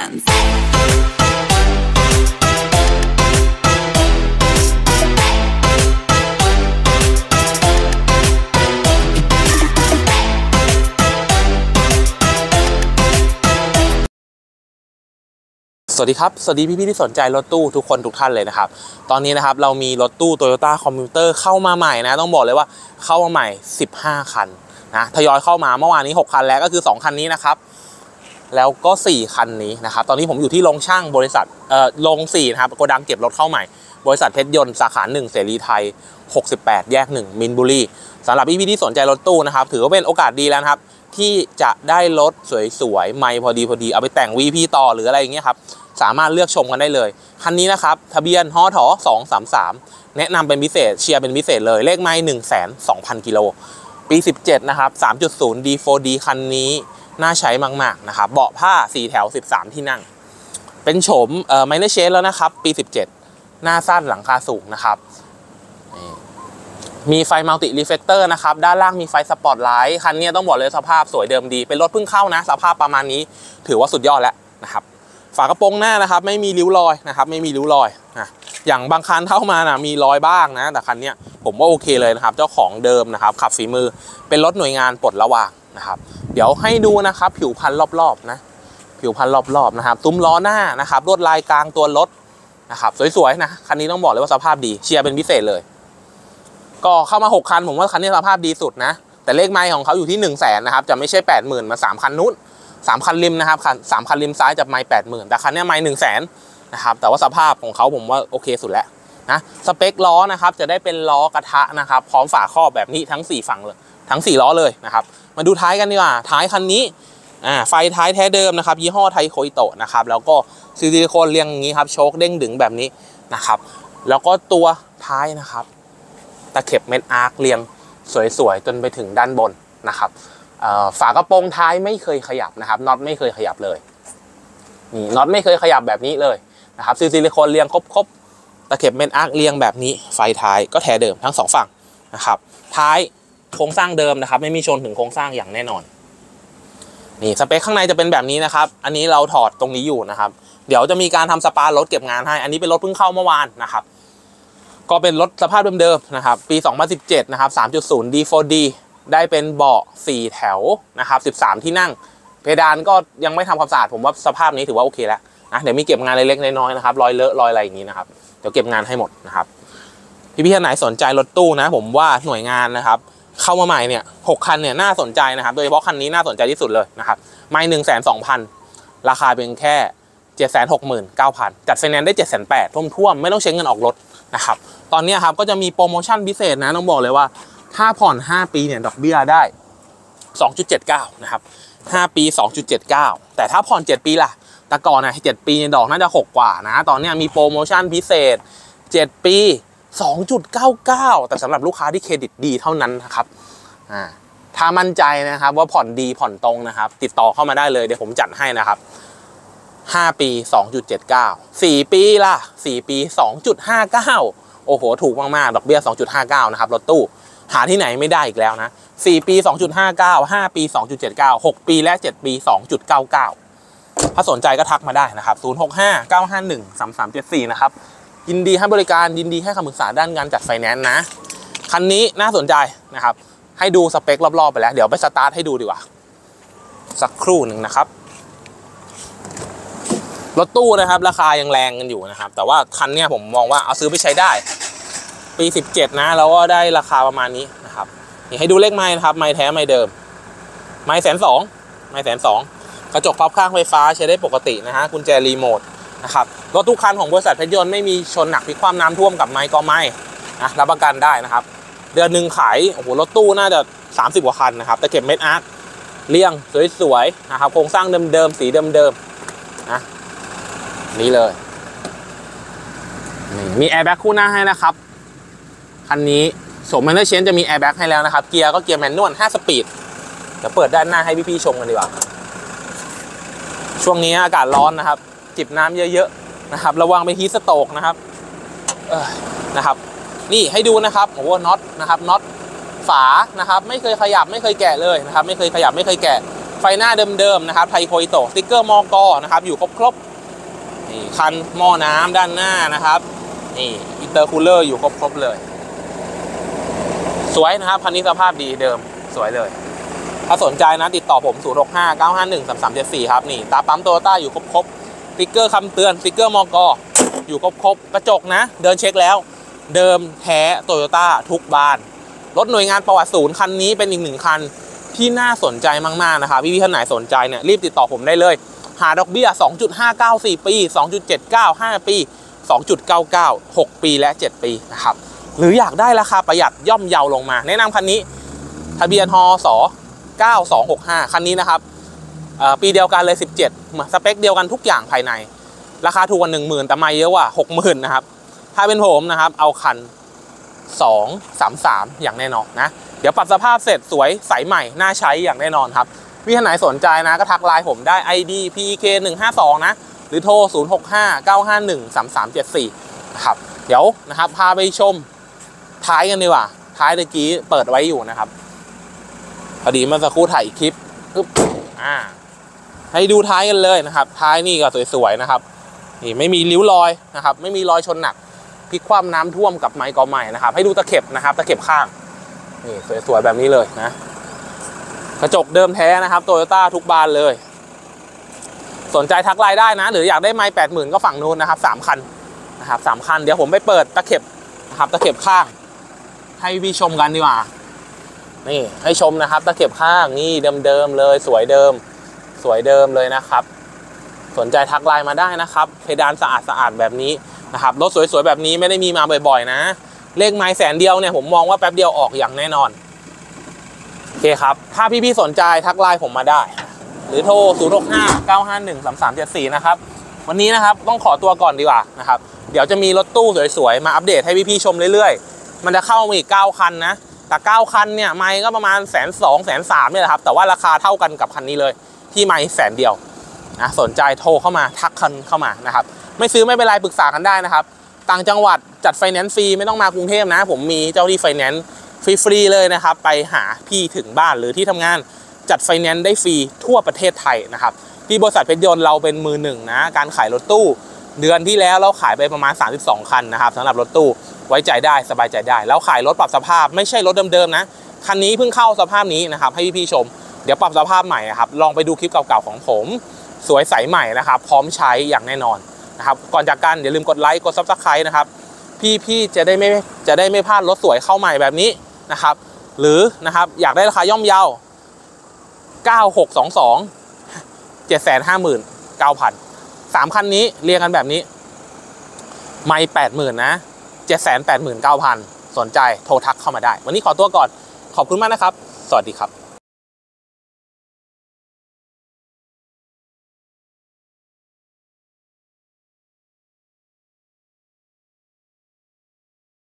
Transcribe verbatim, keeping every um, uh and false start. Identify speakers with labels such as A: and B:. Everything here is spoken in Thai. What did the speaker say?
A: hands.
B: สวัสดีครับสวัสดีพี่ๆที่สนใจรถตู้ทุกคนทุกท่านเลยนะครับตอนนี้นะครับเรามีรถตู้ Toyota Commuter เข้ามาใหม่นะต้องบอกเลยว่าเข้ามาใหม่สิบห้าคันนะทยอยเข้ามาเมื่อวานนี้หกคันแล้วก็คือสองคันนี้นะครับแล้วก็สี่คันนี้นะครับตอนนี้ผมอยู่ที่โรงช่างบริษัทเอ่อโรงสี่นะครับโกดังเก็บรถเข้าใหม่บริษัทเพชรยนต์สาขาหนึ่งเสรีไทยหกสิบแปดแยกหนึ่งมินบุรีสำหรับพี่ๆที่สนใจรถตู้นะครับถือว่าเป็นโอกาสดีแล้วนะครับที่จะได้รถสวยๆใหม่พอดีพอดีเอาไปแต่ง วี พี ต่อหรืออะไรอย่างเงี้ยครับสามารถเลือกชมกันได้เลยคันนี้นะครับทะเบียนฮทสองสามสามแนะนำเป็นพิเศษเชียร์เป็นพิเศษเลยเลขไมล์ หนึ่งแสนสองพัน กิโลปีสิบเจ็ดนะครับ สามจุดศูนย์ ดี โฟร์ ดี คันนี้น่าใช้มากๆนะครับเบาะผ้าสี่แถวสิบสามที่นั่งเป็นโฉมเอ่อไมเนอร์เชนแล้วนะครับปีสิบเจ็ดหน้าสั้นหลังคาสูงนะครับมีไฟมัลติรีเฟลเตอร์นะครับด้านล่างมีไฟสปอตไลท์คันนี้ต้องบอกเลยสภาพสวยเดิมดีเป็นรถเพิ่งเข้านะสภาพประมาณนี้ถือว่าสุดยอดแล้วนะครับฝากระโปรงหน้านะครับไม่มีริ้วรอยนะครับไม่มีริ้วรอยนะอย่างบางคันเข้ามานะมีรอยบ้างนะแต่คันนี้ผมว่าโอเคเลยนะครับเจ้าของเดิมนะครับขับฝีมือเป็นรถหน่วยงานปลดระวางนะครับเดี๋ยวให้ดูนะครับผิวพรรณรอบๆนะผิวพรรณรอบๆนะครับซุ้มล้อหน้านะครับลวดลายกลางตัวรถนะครับสวยๆนะคันนี้ต้องบอกเลยว่าสภาพดีเชียร์เป็นพิเศษเลยก็เข้ามาหกคันผมว่าคันนี้สภาพดีสุดนะแต่เลขไมล์ของเขาอยู่ที่หนึ่งแสนนะครับจะไม่ใช่ แปดหมื่น มาสามคันนู้นสามคันริมนะครับคันสามคันริมซ้ายจะไมล์ แปดหมื่น แต่คันนี้ไมล์ หนึ่งแสนนะครับแต่ว่าสภาพของเขาผมว่าโอเคสุดแล้วนะสเปคล้อนะครับจะได้เป็นล้อกระทะนะครับพร้อมฝาครอบแบบนี้ทั้งสี่ฝั่งเลยทั้งสี่ล้อเลยนะครับมาดูท้ายกันดีกว่าท้ายคันนี้อ่าไฟท้ายแท้เดิมนะครับยี่ห้อไทโคอิโตะนะครับแล้วก็ซิลิโคนเรียงอย่างนี้ครับโชคเด้งดึงแบบนี้นะครับแล้วก็ตัวท้ายนะครับตะเข็บเม็ดอาร์คเรียงสวยๆจนไปถึงด้านบนนะครับฝากระโปรงท้ายไม่เคยขยับนะครับน็อตไม่เคยขยับเลยนี่น็อตไม่เคยขยับแบบนี้เลยนะครับซิลิโคนเรียงครบๆตะเข็บเม็ดอาร์คเรียงแบบนี้ไฟท้ายก็แท้เดิมทั้งสองฝั่งนะครับท้ายโครงสร้างเดิมนะครับไม่มีชนถึงโครงสร้างอย่างแน่นอนนี่สเปคข้างในจะเป็นแบบนี้นะครับอันนี้เราถอดตรงนี้อยู่นะครับเดี๋ยวจะมีการทำสปารถเก็บงานให้อันนี้เป็นรถเพิ่งเข้าเมื่อวานนะครับก็เป็นรถสภาพเดิมๆนะครับปีสองพันสิบเจ็ดนะครับ สามจุดศูนย์ ดี โฟร์ ดี ได้เป็นเบาะสี่แถวนะครับสิบสามที่นั่งเพดานก็ยังไม่ทำความสะอาดผมว่าสภาพนี้ถือว่าโอเคแล้วนะเดี๋ยวมีเก็บงานเล็กๆน้อยๆนะครับรอยเลอะรอยอะไรอย่างนี้นะครับเดี๋ยวเก็บงานให้หมดนะครับพี่ๆท่านไหนสนใจรถตู้นะผมว่าหน่วยงานนะครับเข้ามาใหม่เนี่ยหกคันเนี่ยน่าสนใจนะครับโดยเฉพาะคันนี้น่าสนใจที่สุดเลยนะครับไม่ หนึ่งแสนสองพัน ราคาเพียงแค่ เจ็ดแสนหกหมื่นเก้าพัน จัดไฟแนนซ์ได้ เจ็ดแสนแปดพัน ท่วมๆไม่ต้องใช้เงินออกรถนะครับตอนนี้ครับก็จะมีโปรโมชั่นพิเศษนะต้องบอกเลยว่าถ้าผ่อนห้าปีเนี่ยดอกเบี้ยได้ สองจุดเจ็ดเก้า นะครับห้าปี สองจุดเจ็ดเก้า แต่ถ้าผ่อนเจ็ดปีล่ะแต่ก่อนนะเจ็ดปีดอกน่าจะหกกว่านะตอนนี้มีโปรโมชั่นพิเศษเจ็ดปี สองจุดเก้าเก้า แต่สำหรับลูกค้าที่เครดิตดีเท่านั้นนะครับอ่าถ้ามั่นใจนะครับว่าผ่อนดีผ่อนตรงนะครับติดต่อเข้ามาได้เลยเดี๋ยวผมจัดให้นะครับห้าปี สองจุดเจ็ดเก้า สี่ปีล่ะสี่ปี สองจุดห้าเก้า โอ้โหถูกมากๆดอกเบี้ย สองจุดห้าเก้า นะครับรถตู้หาที่ไหนไม่ได้อีกแล้วนะสี่ปี สองจุดห้าเก้า ห้าปี สองจุดเจ็ดเก้า หกปีและเจ็ดปี สองจุดเก้าเก้า ถ้าสนใจก็ทักมาได้นะครับศูนย์ หก ห้า เก้า ห้า หนึ่ง สาม สาม เจ็ด สี่นะครับยินดีให้บริการยินดีให้คำปรึกษาด้านการจัดไฟแนนซ์นะคันนี้น่าสนใจนะครับให้ดูสเปครอบๆไปแล้วเดี๋ยวไปสตาร์ทให้ดูดีกว่าสักครู่หนึ่งนะครับรถตู้นะครับราคายังแรงกันอยู่นะครับแต่ว่าคันนี้ผมมองว่าเอาซื้อไปใช้ได้ปีสิบเจ็ดนะแล้วก็ได้ราคาประมาณนี้นะครับนี่ให้ดูเลขไมล์นะครับไมล์แท้ไมล์เดิมไมล์แสนสองไมล์แสนสองกระจกพับข้างไฟฟ้าใช้ได้ปกตินะฮะกุญแจรีโมทนะครับรถทุกคันของบริษัทเพชรยนต์ไม่มีชนหนักพลิกคว่ำน้ำท่วมกับไม้ก็ไม่นะรับประกันได้นะครับเดือนหนึ่งขายโอ้โหรถตู้น่าจะสามสิบกว่าคันนะครับแต่เก็บเม็ดอาร์คเรียงสวยๆนะครับโครงสร้างเดิมๆสีเดิมๆนะนี่เลยนี่มีแอร์แบ็กคู่หน้าให้นะครับคันนี้โฉมแมนเนอร์เชนจะมีแอร์แบ็กให้แล้วนะครับเกียร์ก็เกียร์แมนนวลห้าสปีดเดี๋ยวเปิดด้านหน้าให้พี่ๆชมกันดีกว่าช่วงนี้อากาศร้อนนะครับจิบน้ำเยอะๆนะครับระวังไปฮีทสโตรกนะครับเออนะครับนี่ให้ดูนะครับโอ้โหน็อตนะครับน็อตฝานะครับไม่เคยขยับไม่เคยแกะเลยนะครับไม่เคยขยับไม่เคยแกะไฟหน้าเดิมๆนะครับไทโคอิโตะสติ๊กเกอร์มอกอนะครับอยู่ครบๆนี่คันหม้อน้ำด้านหน้านะครับนี่อินเตอร์คูลเลอร์อยู่ครบๆเลยสวยนะครับคันนี้สภาพดีเดิมสวยเลยถ้าสนใจนะติดต่อผม ศูนย์ หก ห้า เก้า ห้า หนึ่ง สาม สาม เจ็ด สี่ ครับนี่ตาปั๊มโตโยต้าอยู่ครบๆสติ๊กเกอร์คำเตือนสติ๊กเกอร์มอกออยู่ครบๆกระจกนะเดินเช็คแล้วเดิมแท้โตโยต้าทุกบานรถหน่วยงานประวัติศูนย์คันนี้เป็นอีกหนึ่งคันที่น่าสนใจมากๆนะครับพี่ๆท่านไหนสนใจเนี่ยรีบติดต่อผมได้เลยหาดอกเบี้ย สองจุดห้าเก้าสี่ ปี สองจุดเจ็ดเก้า ห้า ปี สองจุดเก้าเก้า หก ปีและเจ็ดปีนะครับหรืออยากได้ราคาประหยัดย่อมเยาลงมาแนะนำคันนี้ทะเบียนฮสเก้าสองหกห้าคันนี้นะครับปีเดียวกันเลยสิบเจ็ดสเปคเดียวกันทุกอย่างภายในราคาถูกกว่า หนึ่งหมื่น แต่ไม่เยอะกว่า หกหมื่น นะครับถ้าเป็นผมนะครับเอาคันสอง สาม สามอย่างแน่นอนนะเดี๋ยวปรับสภาพเสร็จสวยใสใหม่น่าใช้อย่างแน่นอนครับพี่ท่านไหนสนใจนะก็ทักไลน์ผมได้ ไอ ดี พี เค หนึ่ง ห้า สอง นะหรือโทร ศูนย์ หก ห้า เก้า ห้า หนึ่ง สาม สาม เจ็ด สี่ นะครับเดี๋ยวนะครับพาไปชมท้ายกันดีกว่าท้ายตะกี้เปิดไว้อยู่นะครับพอดีเมื่อสักครู่ถ่ายอีกคลิปปึ๊บอ่าให้ดูท้ายกันเลยนะครับท้ายนี่ก็สวยๆนะครับนี่ไม่มีริ้วรอยนะครับไม่มีรอยชนหนักพลิกคว่ำน้ำท่วมกับไม้กอใหม่นะครับให้ดูตะเข็บนะครับตะเข็บข้างนี่สวยๆแบบนี้เลยนะกระจกเดิมแท้นะครับโตโยต้าทุกบานเลยสนใจทักไลน์ได้นะหรืออยากได้ไม้แปดหมื่นก็ฝั่งนู้นนะครับสามคันนะครับสามคันเดี๋ยวผมไปเปิดตะเข็บนะครับตะเข็บข้างให้พี่ชมกันดีกว่านี่ให้ชมนะครับตะเข็บข้างนี่เดิมๆเลยสวยเดิมสวยเดิมเลยนะครับสนใจทักไลน์มาได้นะครับเพดานสะอาดสะอาดแบบนี้นะครับรถสวยๆแบบนี้ไม่ได้มีมาบ่อยๆนะเลขไม้แสนเดียวเนี่ยผมมองว่าแป๊บเดียวออกอย่างแน่นอนโอเคครับถ้าพี่ๆสนใจทักไลน์ผมมาได้หรือโทร ศูนย์ หก ห้า เก้า ห้า หนึ่ง สาม สาม เจ็ด สี่ นะครับวันนี้นะครับต้องขอตัวก่อนดีกว่านะครับเดี๋ยวจะมีรถตู้สวยๆมาอัปเดตให้พี่ๆชมเรื่อยๆมันจะเข้ามาอีกเก้าคันนะแต่เก้าคันเนี่ยไมค์ก็ประมาณแสนสองแสนสามเนี่ยแหละครับแต่ว่าราคาเท่ากันกับคันนี้เลยที่ไมค์แสนเดียวนะสนใจโทรเข้ามาทักคันเข้ามานะครับไม่ซื้อไม่เป็นไรปรึกษากันได้นะครับต่างจังหวัดจัดไฟแนนซ์ฟรีไม่ต้องมากรุงเทพนะผมมีเจ้าที่ไฟแนนซ์ฟรีๆเลยนะครับไปหาพี่ถึงบ้านหรือที่ทำงานจัดไฟแนนซ์ได้ฟรีทั่วประเทศไทยนะครับที่บริษัทเพชรยนต์เราเป็นมือหนึ่งนะการขายรถตู้เดือนที่แล้วเราขายไปประมาณสามสิบสองคันนะครับสำหรับรถตู้ไว้ใจได้สบายใจได้แล้วขายรถปรับสภาพไม่ใช่รถเดิมๆนะคันนี้เพิ่งเข้าสภาพนี้นะครับให้พี่ๆชมเดี๋ยวปรับสภาพใหม่ครับลองไปดูคลิปเก่าๆของผมสวยใสใหม่นะครับพร้อมใช้อย่างแน่นอนนะครับก่อนจากกันอย่าลืมกดไลค์กดซับสไครต์นะครับพี่ๆจะได้ไม่จะได้ไม่พลาดรถสวยเข้าใหม่แบบนี้นะครับหรือนะครับอยากได้ราคาย่อมเยาเก้าหกสองสอง เจ็ดแสนห้าหมื่นเก้าพัน สามคันนี้เรียงกันแบบนี้ไม่แปดหมื่นนะ เจ็ดแสนแปดหมื่นเก้าพัน สนใจโทรทักเข้ามาได้วันนี้ขอตัวก่อนขอบคุณมากนะครับสวัสดีครับ